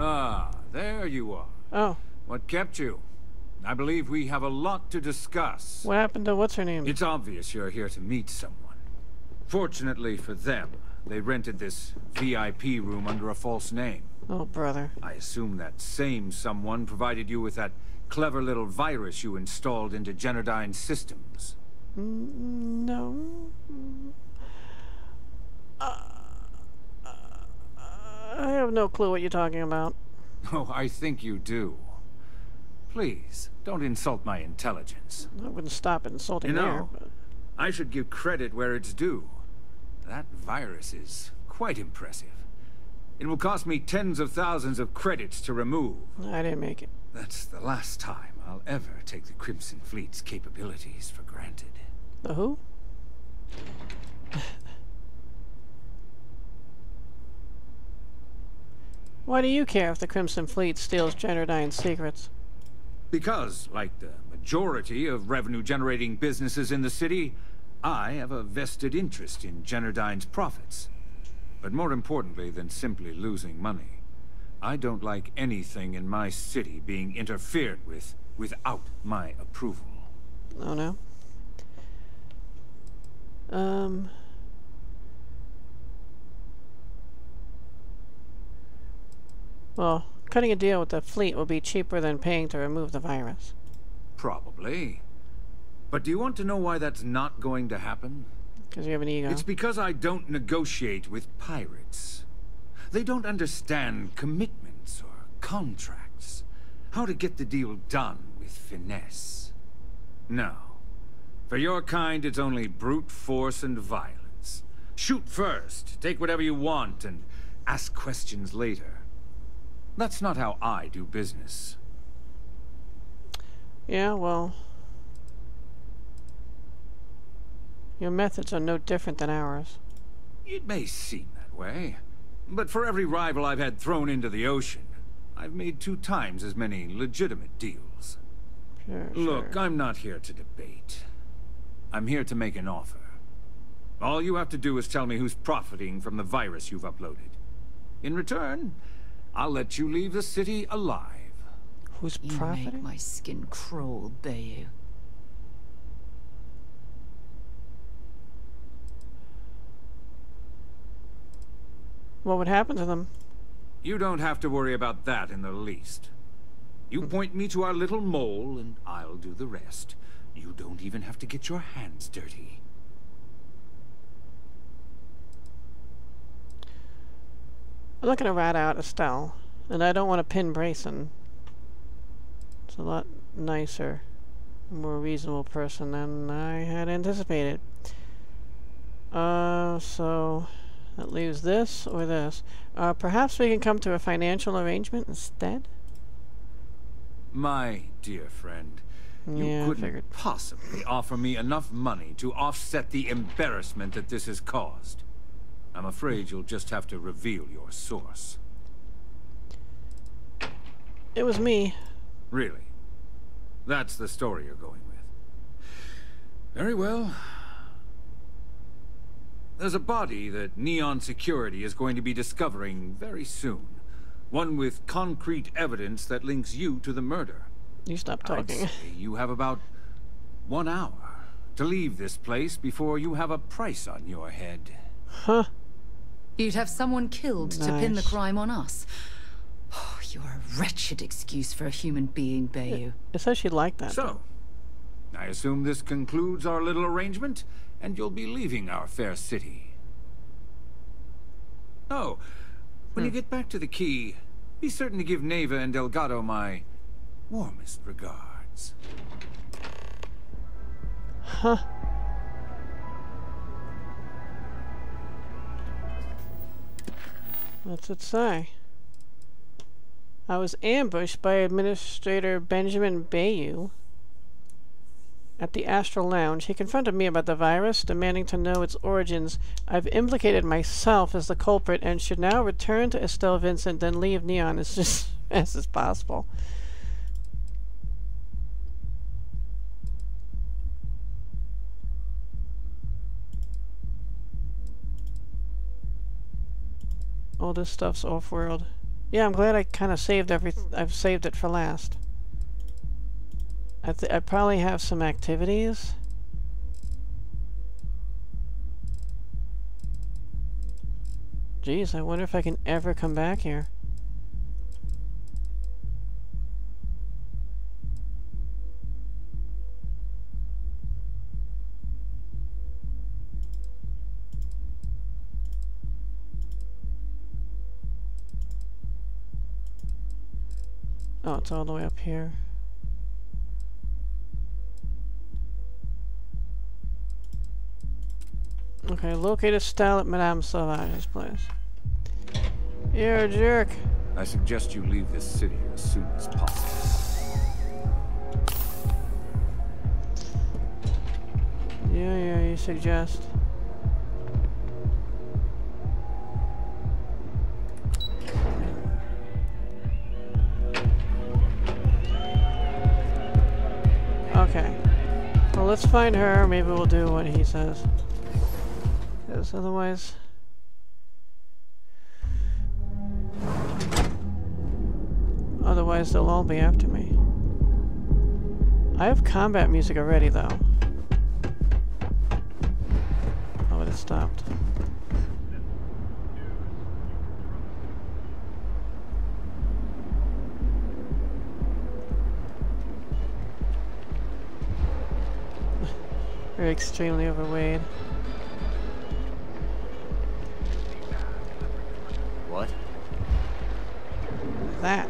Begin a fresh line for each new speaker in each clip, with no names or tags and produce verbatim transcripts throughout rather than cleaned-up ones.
Ah, there you are.
Oh.
What kept you? I believe we have a lot to discuss.
What happened to what's her name?
It's obvious you're here to meet someone. Fortunately for them, they rented this V I P room under a false name.
Oh, brother.
I assume that same someone provided you with that clever little virus you installed into Genodyne's systems.
Mm, no. Uh, uh, I have no clue what you're talking about.
Oh, I think you do. Please, don't insult my intelligence.
I wouldn't stop insulting
you know,
there, but...
I should give credit where it's due. That virus is quite impressive. It will cost me tens of thousands of credits to remove.
I didn't make it.
That's the last time I'll ever take the Crimson Fleet's capabilities for granted.
The who? Why do you care if the Crimson Fleet steals Genodyne's secrets?
Because, like the majority of revenue-generating businesses in the city, I have a vested interest in Genodyne's profits. But more importantly than simply losing money, I don't like anything in my city being interfered with without my approval.
Oh, no? Um... Well, cutting a deal with the fleet will be cheaper than paying to remove the virus.
Probably. But do you want to know why that's not going to happen?
Because you have an ego.
It's because I don't negotiate with pirates. They don't understand commitments or contracts. How to get the deal done with finesse. No. For your kind, it's only brute force and violence. Shoot first, take whatever you want, and ask questions later. That's not how I do business.
Yeah, well... your methods are no different than ours.
It may seem that way, but for every rival I've had thrown into the ocean, I've made two times as many legitimate deals.
Sure,
Look,
sure.
I'm not here to debate. I'm here to make an offer. All you have to do is tell me who's profiting from the virus you've uploaded. In return, I'll let you leave the city alive.
Who's
You
profiting?
make my skin crawl, Bayu.
What would happen to them?
You don't have to worry about that in the least. You point me to our little mole, and I'll do the rest. You don't even have to get your hands dirty.
I'm not going to rat out Estelle, and I don't want to pin Brayson. It's a lot nicer, more reasonable person than I had anticipated. Uh, so that leaves this or this. Uh, perhaps we can come to a financial arrangement instead?
My dear friend, you
Yeah, I
couldn't
figured.
possibly offer me enough money to offset the embarrassment that this has caused. I'm afraid you'll just have to reveal your source.
It was me.
Really? That's the story you're going with. Very well. There's a body that Neon Security is going to be discovering very soon. One with concrete evidence that links you to the murder.
You stop
I'd
talking.
say you have about one hour to leave this place before you have a price on your head.
Huh?
You'd have someone killed to pin the
Nice.
crime on us. Oh, you're a wretched excuse for a human being, Bayu.
It says she liked that.
So, I assume this concludes our little arrangement, and you'll be leaving our fair city. Oh, when
Hmm.
you get back to the key, be certain to give Neva and Delgado my warmest regards.
Huh? What's it say? I was ambushed by Administrator Benjamin Bayu at the Astral Lounge. He confronted me about the virus, demanding to know its origins. I've implicated myself as the culprit and should now return to Estelle Vincent, then leave Neon as just fast as possible. All this stuff's off-world. Yeah, I'm glad I kind of saved every. I've saved it for last. I th I probably have some activities. Jeez, I wonder if I can ever come back here. Oh, it's all the way up here. Okay, locate a style at Madame Sauvage's place. You're a jerk.
I suggest you leave this city as soon as possible.
Yeah, yeah, you suggest. Okay. Well, let's find her. Maybe we'll do what he says. Because otherwise... Otherwise, they'll all be after me. I have combat music already, though. Oh, but it stopped. We're extremely overweight.
What?
That.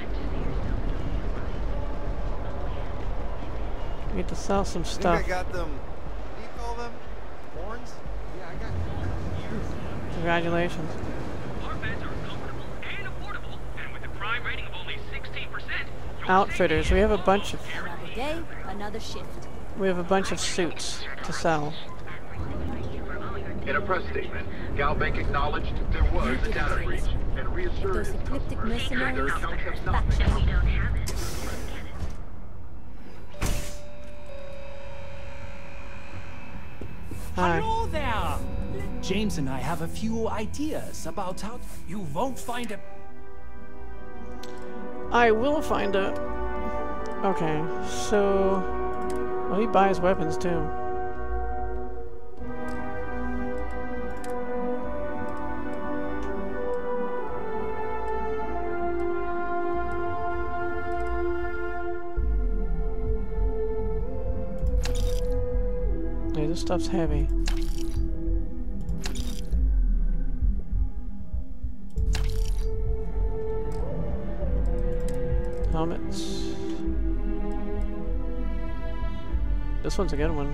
We need to sell some stuff.
I think I got them. What do you call them? Horns? Yeah, I got.
Congratulations.
Our beds are comfortable and affordable, and with a crime rating of only sixteen percent.
Outfitters. We have a bunch of.
Another day, another shift.
We have a bunch of suits to sell.
In a press statement, Galbank acknowledged there was a data breach and reassured
Those
its
ecliptic
customers that their
mercenaries,
accounts have not been
factions.
hacked.
Hi.
Hello there! James and I have a few ideas about how you won't find a...
I will find it. Okay, so... Well, he buys weapons, too. Hey, this stuff's heavy. Helmets. This one's a good one.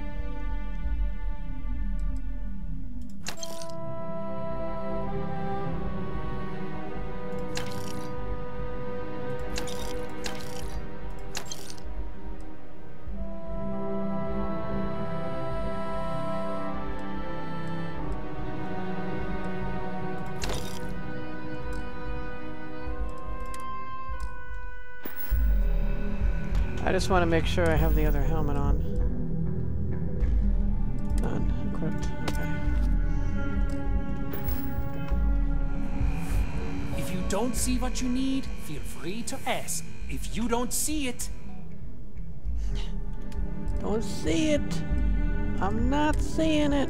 I just want to make sure I have the other helmet on. Unequipped. Okay.
If you don't see what you need, feel free to ask. If you don't see it...
Don't see it. I'm not seeing it.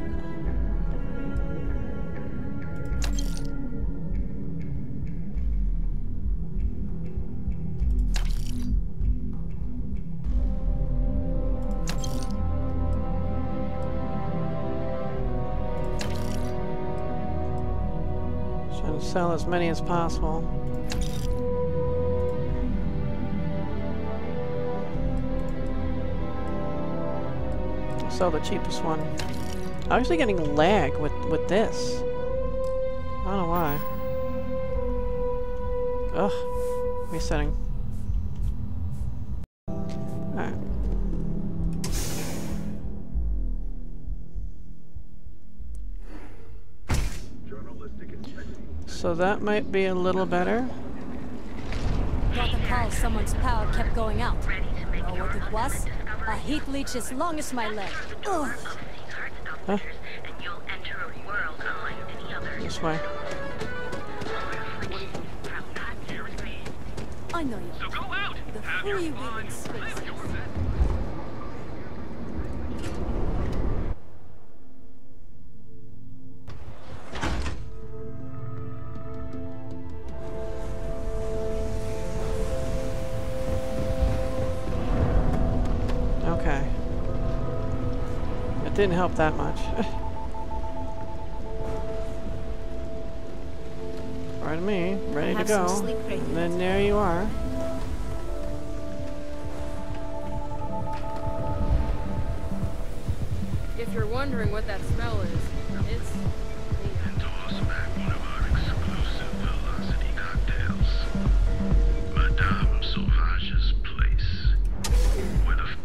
Trying to sell as many as possible. Sell the cheapest one. I'm actually getting lag with with this. I don't know why. Ugh. Resetting. Alright. So that might be a little better.
Got the call someone's power kept going out. Know what it was? A heat leech as long as my leg. Ugh.
Huh? This way.
I know you.
So go out,
The
have your
free
fun,
will space.
live your best.
Okay. It didn't help that much. Pardon me, ready to
Have
go.
some sleep, Ray.
And then there you are.
If you're wondering what that smell is, it's
And toss back one of our exclusive velocity cocktails. Madame Sauvage's place. Where the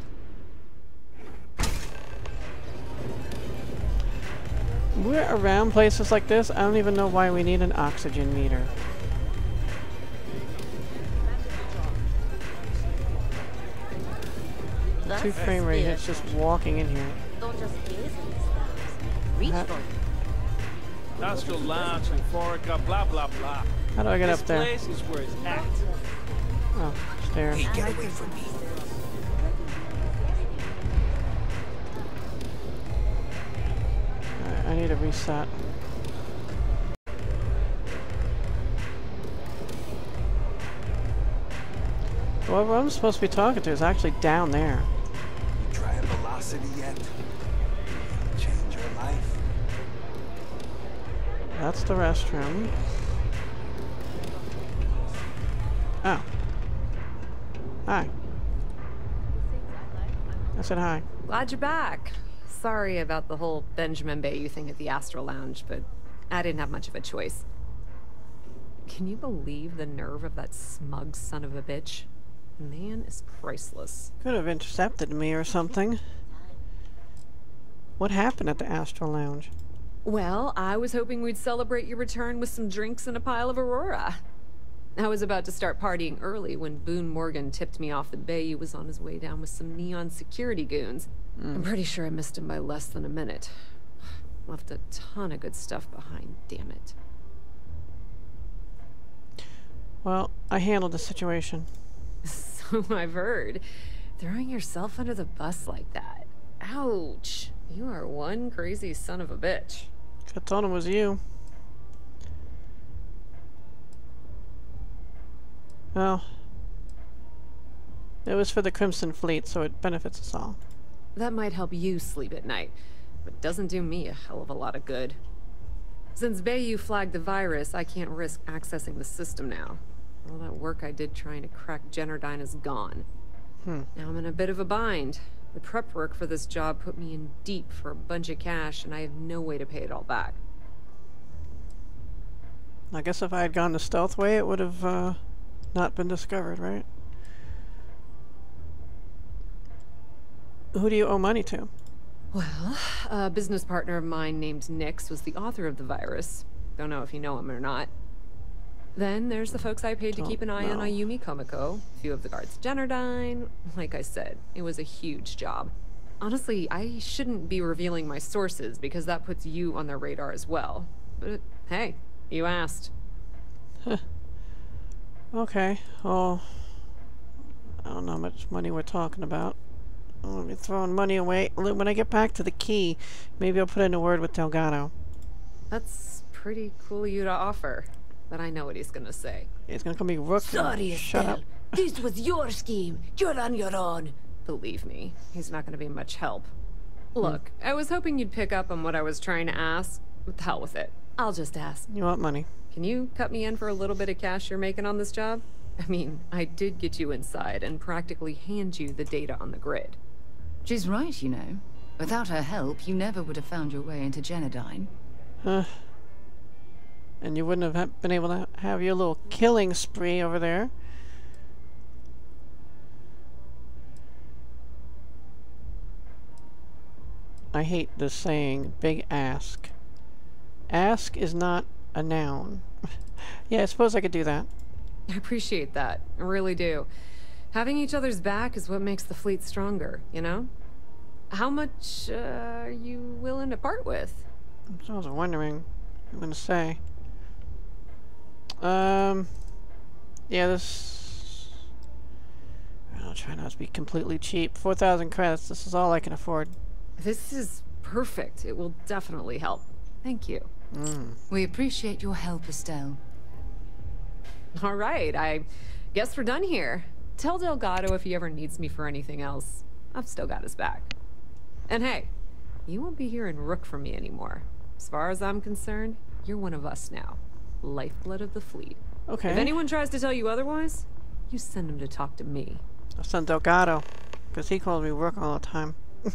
We're around places like this. I don't even know why we need an oxygen meter. Two frame rate hits just walking in here.
Don't just gaze at the stars. Reach
That-
for them.
Astral Lounge, Euphorica, blah blah blah.
How do I get
This
up there?
place is where it's at.
Oh, stairs.
Get away from me.
Alright, I need a reset. Whoever I'm supposed to be talking to is actually down there.
You trying velocity yet? Change your life.
That's the restroom. Oh. Hi. I said hi.
Glad you're back. Sorry about the whole Benjamin Bayu thing at the Astral Lounge, but I didn't have much of a choice. Can you believe the nerve of that smug son of a bitch? Man is priceless.
Could have intercepted me or something. What happened at the Astral Lounge?
Well, I was hoping we'd celebrate your return with some drinks and a pile of Aurora. I was about to start partying early when Boone Morgan tipped me off that Bayu was on his way down with some neon security goons.
Mm.
I'm pretty sure I missed him by less than a minute. Left a ton of good stuff behind, damn it.
Well, I handled the situation.
So I've heard. Throwing yourself under the bus like that. Ouch. You are one crazy son of a bitch.
I told him it was you. Well, it was for the Crimson Fleet, so it benefits us all.
That might help you sleep at night, but doesn't do me a hell of a lot of good. Since Bayu flagged the virus, I can't risk accessing the system now. All that work I did trying to crack Generdyne is gone.
Hmm.
Now I'm in a bit of a bind. The prep work for this job put me in deep for a bunch of cash, and I have no way to pay it all back.
I guess if I had gone the stealth way, it would have uh, not been discovered, right? Who do you owe money to?
Well, a business partner of mine named Nix was the author of the virus. Don't know if you know him or not. Then there's the folks I paid to
Don't
keep an eye on
know.
Ayumi Komiko, a few of the guards at Generdyne. Like I said, it was a huge job. Honestly, I shouldn't be revealing my sources because that puts you on their radar as well. But hey, you asked.
Okay, well, I don't know how much money we're talking about. I'm gonna be throwing money away. When I get back to the key, maybe I'll put in a word with Delgado.
That's pretty cool of you to offer. But I know what he's gonna say.
He's gonna call me Rook.
Sorry,
Shut
Estelle.
up.
This was your scheme. You're on your own.
Believe me, he's not gonna be much help. Look, I was hoping you'd pick up on what I was trying to ask. What the hell with it? I'll just ask.
You want money?
Can you cut me in for a little bit of cash you're making on this job? I mean, I did get you inside and practically hand you the data on the grid.
She's right, you know. Without her help, you never would have found your way into Generdyne.
Huh. And you wouldn't have ha been able to have your little killing spree over there. I hate this saying, big ask. Ask is not a noun. Yeah, I suppose I could do that.
I appreciate that. I really do. Having each other's back is what makes the fleet stronger, you know? How much uh, are you willing to part with?
So I was wondering what I'm gonna say. Um, yeah, this I'll try not to be completely cheap. four thousand credits, this is all I can afford.
This is perfect. It will definitely help. Thank you.
Mm.
We appreciate your help, Estelle.
All right, I guess we're done here. Tell Delgado if he ever needs me for anything else. I've still got his back. And hey, you won't be hearing Rook from me anymore. As far as I'm concerned, you're one of us now. Lifeblood of the fleet.
Okay.
If anyone tries to tell you otherwise, you send them to talk to me.
I'll send Delgado, because he calls me Rook all the time.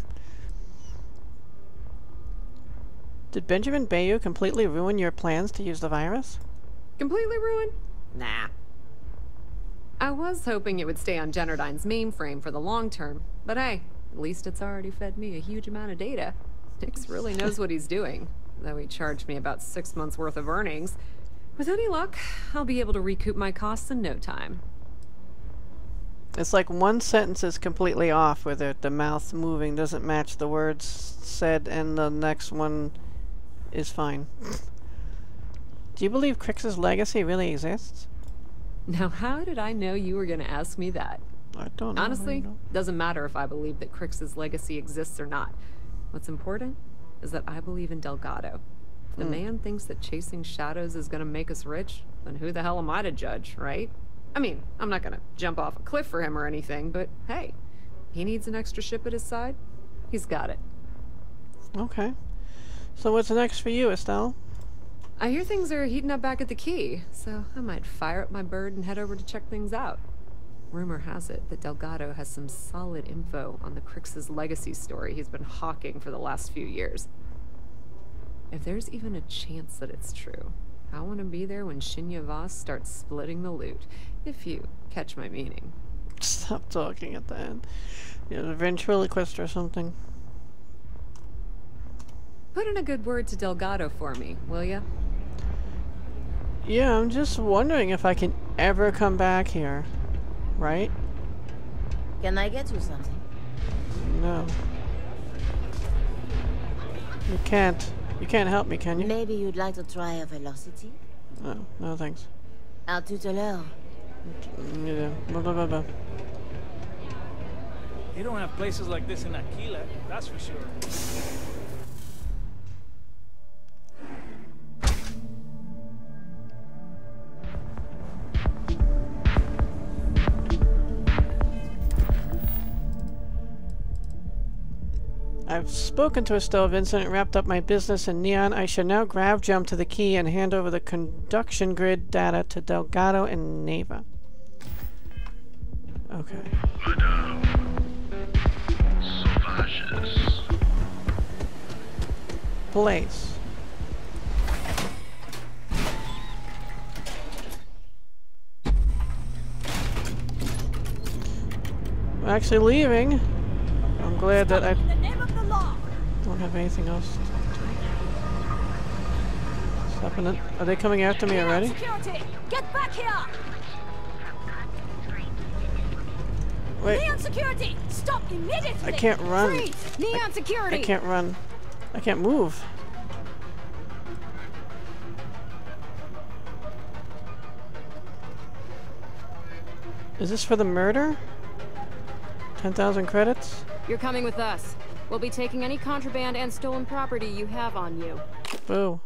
Did Benjamin Bayu completely ruin your plans to use the virus?
Completely ruined? Nah. I was hoping it would stay on Generdyne's mainframe for the long term, but hey, at least it's already fed me a huge amount of data. Nix really knows what he's doing, though he charged me about six months worth of earnings. With any luck, I'll be able to recoup my costs in no time.
It's like one sentence is completely off, where the, the mouth moving doesn't match the words said, and the next one is fine. Do you believe Crix's legacy really exists?
Now, how did I know you were going to ask me that?
I don't know.
Honestly, doesn't matter if I believe that Crix's legacy exists or not. What's important is that I believe in Delgado. If the
Mm.
man thinks that chasing shadows is going to make us rich, then who the hell am I to judge, right? I mean, I'm not going to jump off a cliff for him or anything, but hey, he needs an extra ship at his side. He's got it.
Okay. So what's next for you, Estelle?
I hear things are heating up back at the Key, so I might fire up my bird and head over to check things out. Rumor has it that Delgado has some solid info on the Crix's legacy story he's been hawking for the last few years. If there's even a chance that it's true, I want to be there when Shinya Voss starts splitting the loot, if you catch my meaning.
Stop talking at the end. You're a ventriloquist or something.
Put in a good word to Delgado for me, will ya?
Yeah, I'm just wondering if I can ever come back here. Right?
Can I get you something?
No. You can't. You can't help me, can you?
Maybe you'd like to try a velocity?
No, no thanks.
À tout à l'heure.
Yeah. Blah, blah, blah, blah.
You don't have places like this in Aquila, that's for sure.
I've spoken to Estelle Vincent and wrapped up my business in Neon. I should now grab jump to the Key and hand over the conduction grid data to Delgado and Neva. Okay.
Madame. Sauvages.
Place. I'm actually leaving. I'm glad that I don't have anything else. Stopping it. Are they coming after me already?
Security! Get back here!
Wait.
Neon security! Stop immediately!
I can't run.
Freeze! Neon
I,
security!
I can't run. I can't move. Is this for the murder? ten thousand credits?
You're coming with us. We'll be taking any contraband and stolen property you have on you.
Boo.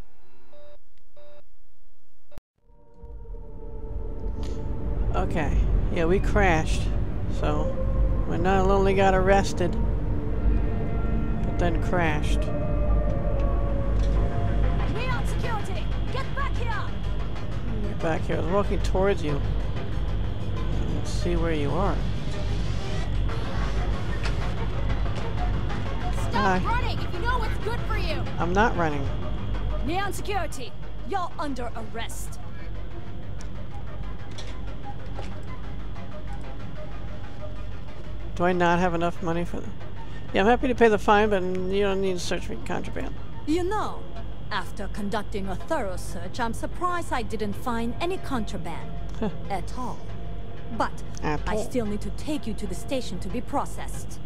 Okay. Yeah, we crashed. So, we not only got arrested, but then crashed.
Neon security! Get back here!
Get back here. I was walking towards you. Let's see where you are.
Stop
Hi.
running if you know what's good for you!
I'm not running.
Neon security! You're under arrest.
Do I not have enough money for the... Yeah, I'm happy to pay the fine, but you don't need to search for contraband.
You know, after conducting a thorough search, I'm surprised I didn't find any contraband. At all. But
At
I
all.
still need to take you to the station to be processed.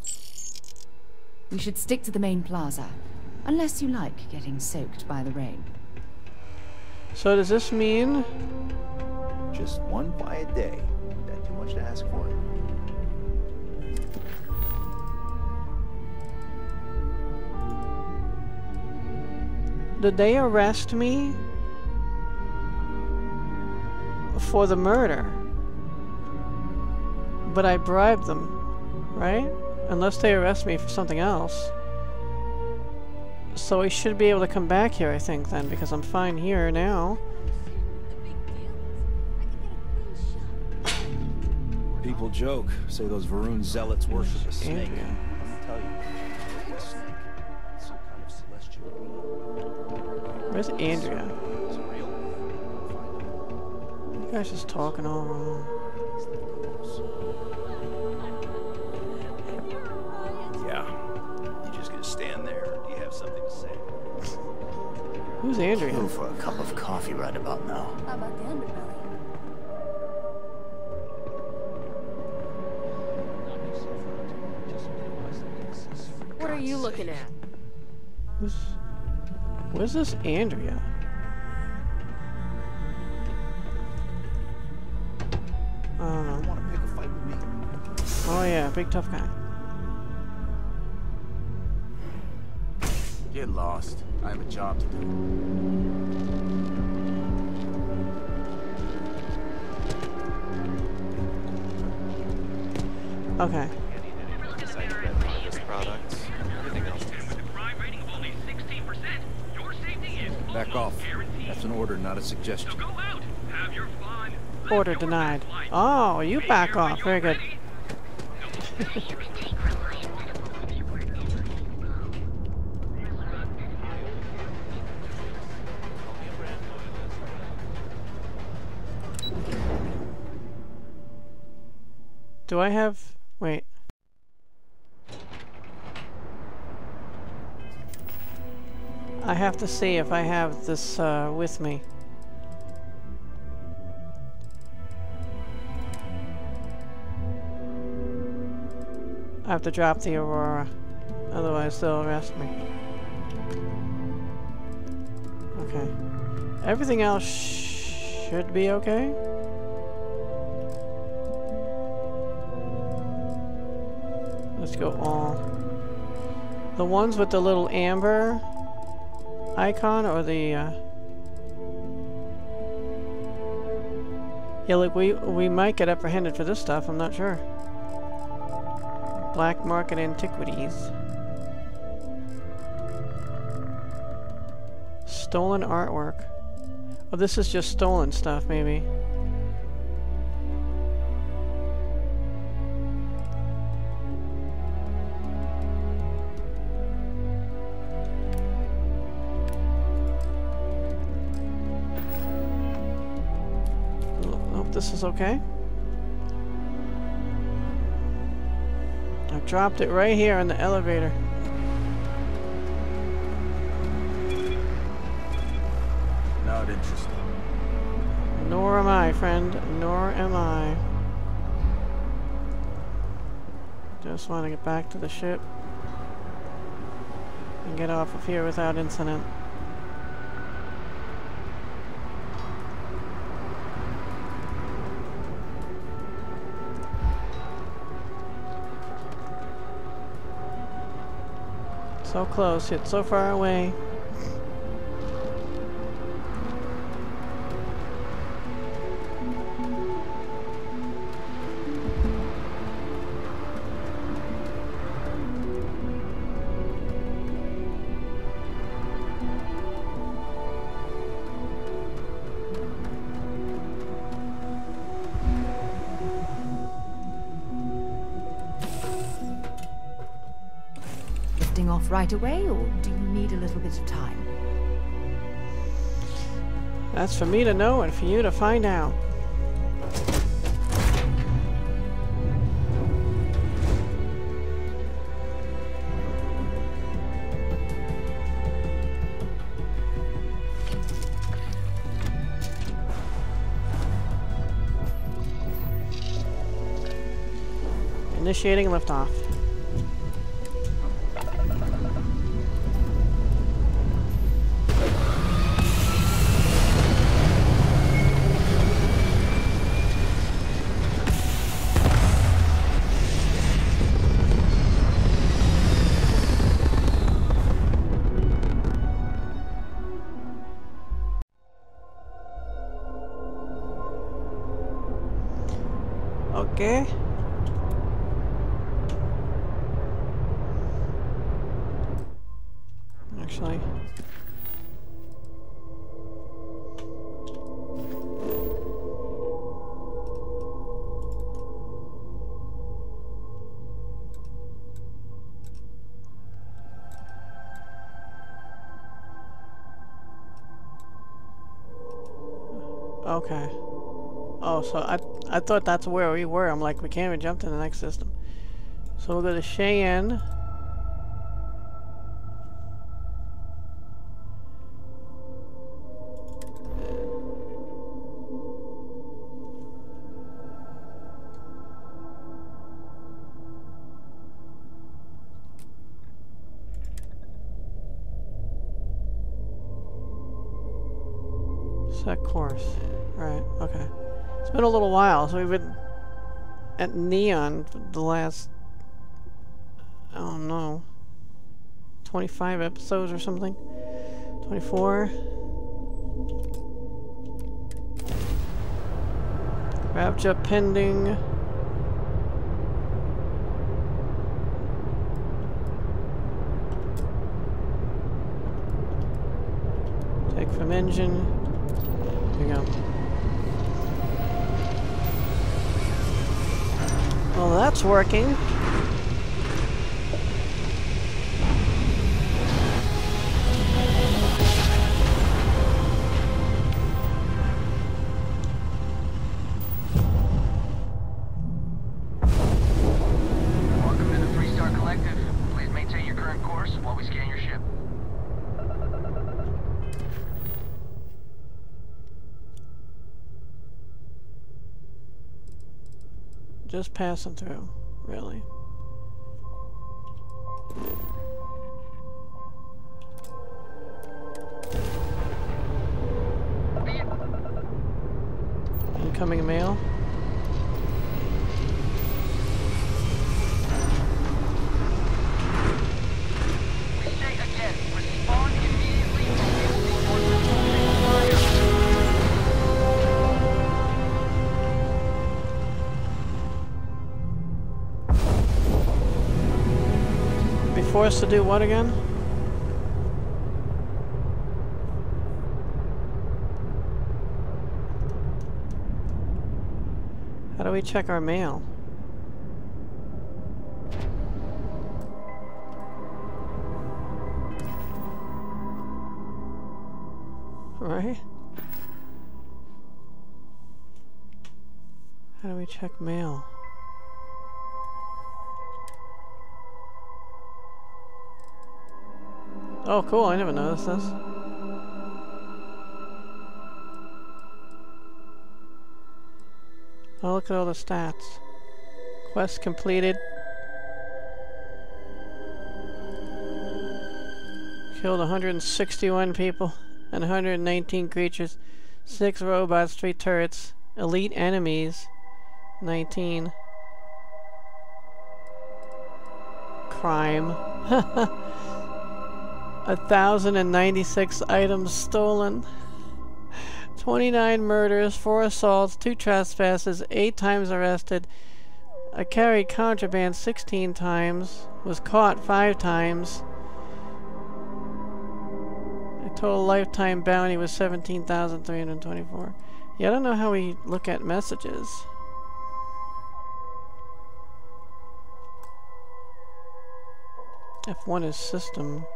We should stick to the main plaza, unless you like getting soaked by the rain.
So does this mean...
Just one quiet day. Is that too much to ask for?
did they arrest me for the murder? But I bribed them, right? Unless they arrest me for something else. So I should be able to come back here, I think, then, because I'm fine here now.
People joke, say those Varun zealots worship a snake.
Andrea.
Let me tell you, a snake. It's some kind of celestial being.
Where's Andrea?
It's real.
You guys just talking all wrong.
Yeah. You just gonna stand there, or do you have something to say?
Who's Andrea?
Go for a cup of coffee right about now.
How about the underbelly?
What are you looking at?
Who's... Where's this Andrea? I don't know.
Want to pick a fight with me?
Oh yeah, big tough guy.
Get lost. I have a job to do.
Okay.
Back off. That's an order, not a suggestion.
Order denied. Oh, you back off. Very good. Do I have... Wait. I have to see if I have this uh, with me. I have to drop the Aurora. Otherwise they'll arrest me. Okay. Everything else sh should be okay. Let's go all. The ones with the little amber icon, or the uh... yeah, look, we we might get apprehended for this stuff. I'm not sure. Black market antiquities. Stolen artwork. Oh, this is just stolen stuff, maybe. This is okay. I dropped it right here in the elevator.
Not interested.
Nor am I, friend. Nor am I. Just want to get back to the ship and get off of here without incident. So close, yet so far away.
Off right away, or do you need a little bit of time?
That's for me to know and for you to find out. Initiating liftoff. Okay. Actually. Okay. Oh, so I I thought that's where we were. I'm like, we can't even jump to the next system. So we'll go to Cheyenne. Set course. Right, okay. It's been a little while, so we've been at Neon for the last, I don't know, twenty-five episodes or something? twenty-four? Rapture pending. Take from engine. Here we go. Well, that's working.
Welcome to the Three-Star Collective. Please maintain your current course while we scan your ship.
Just passing through, really. Incoming mail.
We say again, respond immediately or we will be forced
Be forced to do what again? How do we check our mail? Right? How do we check mail? Oh, cool. I never noticed this. Oh, look at all the stats. Quest completed. Killed one hundred sixty-one people and one hundred nineteen creatures. six robots, three turrets. Elite enemies, nineteen. Crime. one thousand ninety-six items stolen. twenty-nine murders, four assaults, two trespasses, eight times arrested. I carried contraband sixteen times. Was caught five times. My total lifetime bounty was seventeen thousand three hundred twenty-four. Yeah, I don't know how we look at messages. F one is system.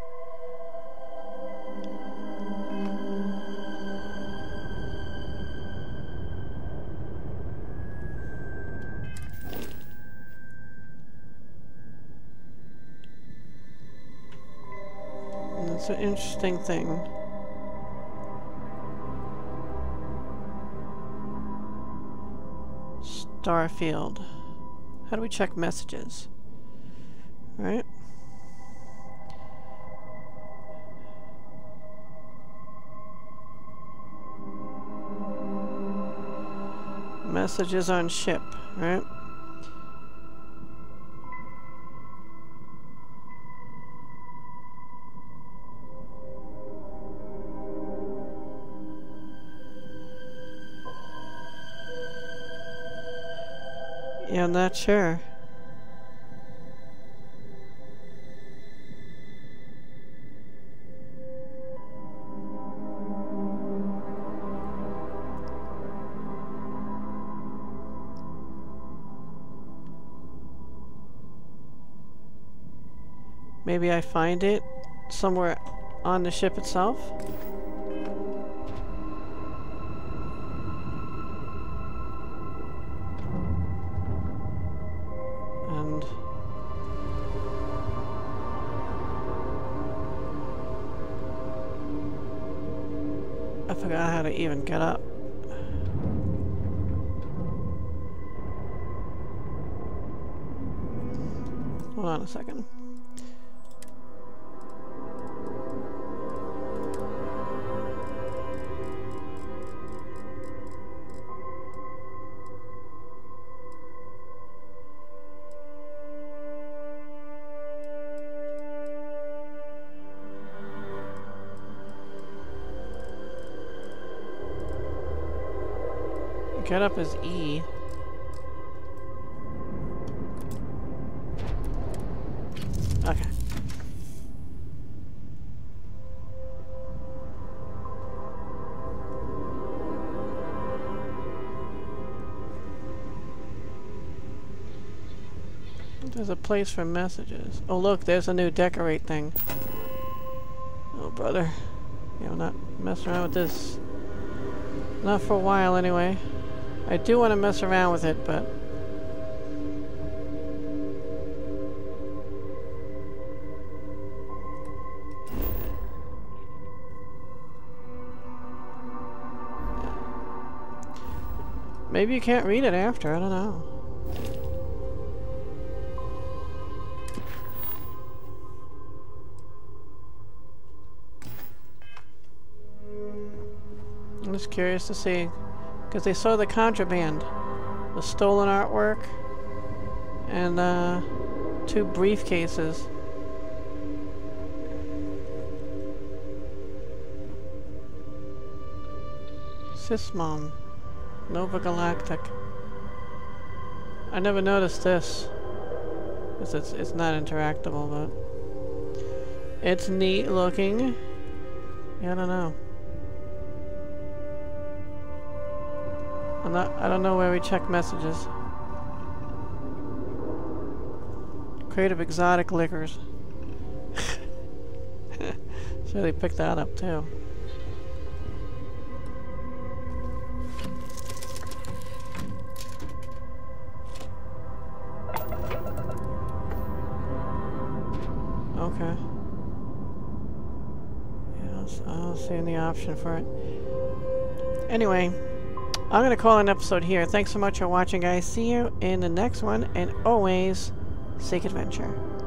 It's an interesting thing. Starfield. How do we check messages? Right? Messages on ship, right? Yeah, I'm not sure. Maybe I find it somewhere on the ship itself? And I forgot how to even get up. Hold on a second. Get up is E. Okay. There's a place for messages. Oh look, there's a new decorate thing. Oh brother. Yeah, I'm not messing around with this. Not for a while anyway. I do want to mess around with it, but maybe you can't read it after, I don't know. I'm just curious to see. Because they saw the contraband, the stolen artwork, and uh, two briefcases. Sysmom, Nova Galactic. I never noticed this. Because it's, it's not interactable, but it's neat looking. Yeah, I don't know. I'm not, I don't know where we check messages. Creative exotic liquors. So they picked that up too. Okay. Yeah, I don't, I don't see any option for it. Anyway. I'm going to call an episode here. Thanks so much for watching, guys. See you in the next one, and always seek adventure.